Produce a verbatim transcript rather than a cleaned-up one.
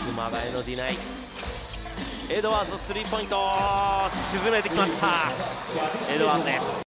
熊谷のディナイ、エドワーズスリーポイント沈めてきました。エドワーズです。